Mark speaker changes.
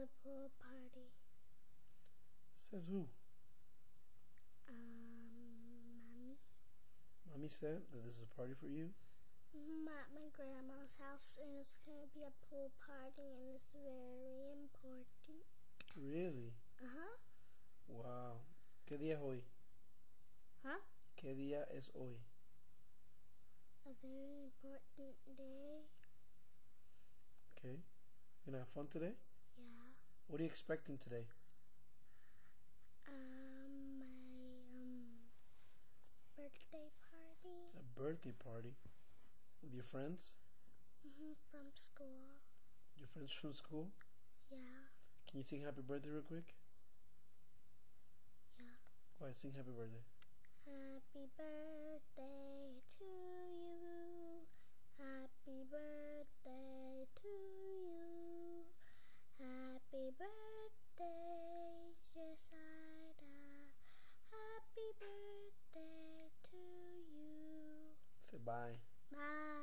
Speaker 1: pool party.
Speaker 2: Says who?
Speaker 1: Mommy.
Speaker 2: Mommy said that this is a party for you?
Speaker 1: At my grandma's house, and it's gonna be a pool party, and it's very important.
Speaker 2: Really?
Speaker 1: Uh-huh.
Speaker 2: Wow. ¿Qué día es hoy?
Speaker 1: Huh?
Speaker 2: ¿Qué día es hoy?
Speaker 1: A very important day.
Speaker 2: Okay. You gonna have fun today?
Speaker 1: Yeah.
Speaker 2: What are you expecting today?
Speaker 1: My birthday party.
Speaker 2: A birthday party? With your friends?
Speaker 1: From school.
Speaker 2: Your friends from school?
Speaker 1: Yeah.
Speaker 2: Can you sing happy birthday real quick?
Speaker 1: Yeah.
Speaker 2: Go ahead, sing happy birthday.
Speaker 1: Happy birthday to you. Happy birthday to you. Happy birthday, Jesiah. Happy birthday to you.
Speaker 2: Say bye.
Speaker 1: Bye.